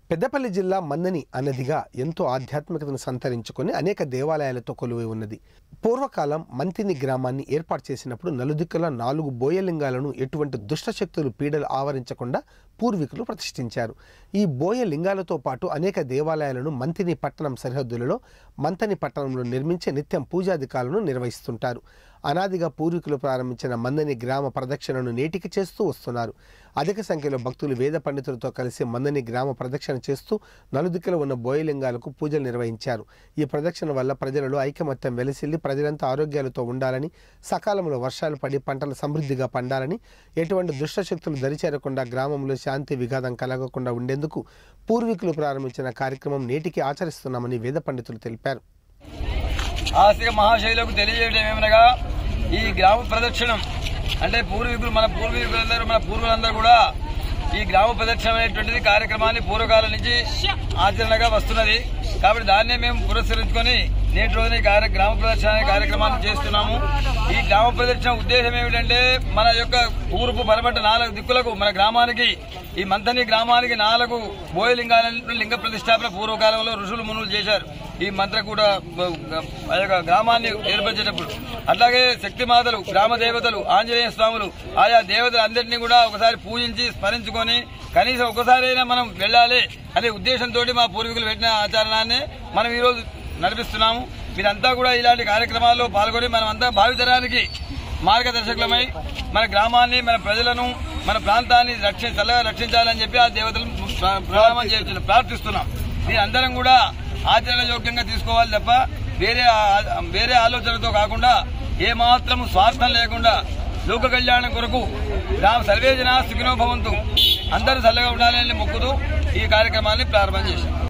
పెద్దపల్లి జిల్లా మందని అన్నదిగా ఎంతో ఆధ్యాత్మికతను సంతరించుకొని అనేక దేవాలయాలతో కొలువై ఉన్నది. పూర్వకాలం మంతిని గ్రామాన్ని ఏర్పాటు చేసినప్పుడు నలుదిక్కుల 4 బోయలింగాలను ఎటువంటి దుష్టశక్తులు పీడలు ఆవరించకుండా పూర్వీకులు ప్రతిష్ఠించారు. ఈ బోయలింగాలతో పాటు అనేక దేవాలయాలను మంతిని పట్టణం సరిహద్దులలో మంతని పట్టణంలో నిర్మించి నిత్యం పూజాధికాలను నిర్వహిస్తుంటారు. అనాదిగా పూర్వీకులు ప్రారంభించిన మందని గ్రామ ప్రదక్షిణను నేటికి చేస్తూ వస్తున్నారు. అధిక సంఖ్యలో భక్తులు వేద పండితులతో కలిసి మందని గ్రామ ప్రదక్షిణ చేస్తూ నలుదిక్కుల ఉన్న బోయలింగాలకు పూజలు నిర్వహించారు. ఈ ప్రదక్షిణ వల్ల ప్రజలలో ఐకమత్యం వెలసిల్లి ప్రజలంతా ఆరోగ్యాలతో ఉండాలని, సకాలంలో వర్షాలు పడి పంటలు సమృద్ధిగా పండాలని, ఎటువంటి దుష్టశక్తులు దరిచేరకుండా గ్రామంలో శాంతి విఘాతం కలగకుండా ఉండేందుకు పూర్వీకులు ప్రారంభించిన కార్యక్రమం నేటికి ఆచరిస్తున్నామని వేద పండితులు తెలిపారు. ఆస్తిక మహాశైలకు తెలియజేయడం ఏమనగా ఈ గ్రామ ప్రదక్షిణం అంటే మన పూర్వులందరూ కూడా ఈ గ్రామ ప్రదక్షిణ అనేటువంటిది కార్యక్రమాన్ని పూర్వకాలం నుంచి ఆచరణగా వస్తున్నది. కాబట్టి దాన్నే మేము పురస్కరించుకొని నేటి రోజున గ్రామ ప్రదక్షిణ అనే కార్యక్రమాన్ని చేస్తున్నాము. ఈ గ్రామ ప్రదక్షిణ ఉద్దేశం ఏమిటంటే మన యొక్క తూర్పు పరమట 4 దిక్కులకు మన గ్రామానికి ఈ మంతని గ్రామానికి 4 బోయలింగాలను లింగ ప్రతిష్టాపన పూర్వకాలంలో ఋషులు మునులు చేశారు. ఈ మంత్ర కూడా గ్రామాన్ని ఏర్పరిచేటప్పుడు అట్లాగే శక్తిమాతలు, గ్రామ దేవతలు, ఆంజనేయ స్వాములు ఆయా దేవతలందరినీ కూడా ఒకసారి పూజించి స్మరించుకొని కనీసం ఒకసారైనా మనం వెళ్ళాలి అనే ఉద్దేశంతో మా పూర్వీకులు పెట్టిన ఆచరణాన్ని మనం ఈరోజు నడిపిస్తున్నాము. మీరంతా కూడా ఇలాంటి కార్యక్రమాల్లో పాల్గొని మనమంతా భావితరానికి మార్గదర్శకులమై మన గ్రామాన్ని, మన ప్రజలను, మన ప్రాంతాన్ని చల్లగా రక్షించాలని చెప్పి ఆ దేవతలను ప్రార్థిస్తున్నాం. మీరందరం కూడా ఆచరణ యోగ్యంగా తీసుకోవాలి తప్ప వేరే ఆలోచనతో కాకుండా ఏమాత్రము స్వార్థం లేకుండా లోక కళ్యాణం కొరకు సర్వే జనా సుఖినో భవంతు అందరూ చల్లగా ఉండాలని మొక్కుతూ ఈ కార్యక్రమాన్ని ప్రారంభం చేశాం.